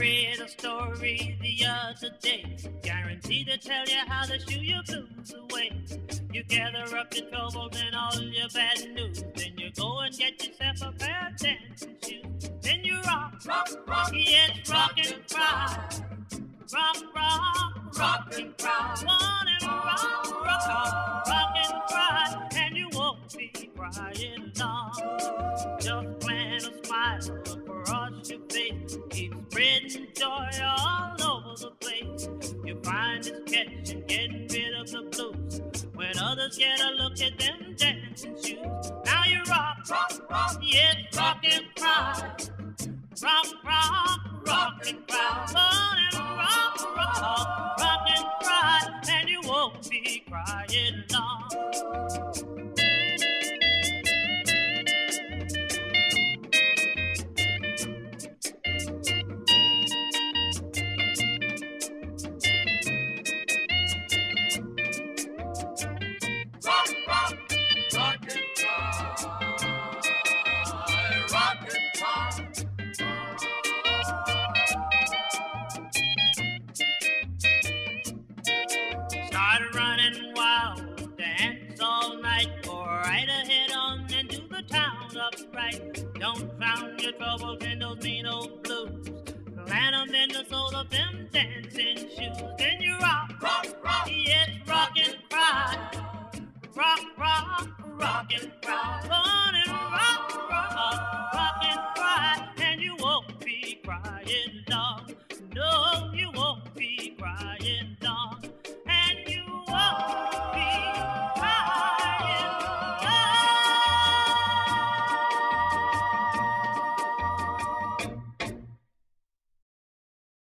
read a story the other day, guaranteed to tell you how to shoo your blues away. You gather up your troubles and all your bad news, then you go and get yourself a pair of dancing shoes. Then you rock, rock, rock, yes, rock and cry. Rock, rock, rock and cry. One and rock, rock, rock and cry, and you won't be crying long. Just plant a smile across your face, keep spreading joy all over the place. You find it's catching, getting rid of the blues when others get a look at them dancing shoes. Now you rock, rock, rock, yes, rock and cry. Rock, rock, rock and cry. Fun and rock, rock, rock and cry, and you won't be crying long. Rock, rock, rock and cry. Rock and cry. Start running wild, dance all night, go right ahead on and do the town upright. Don't drown your troubles in those mean old blues, land them in the soul of them dancing shoes.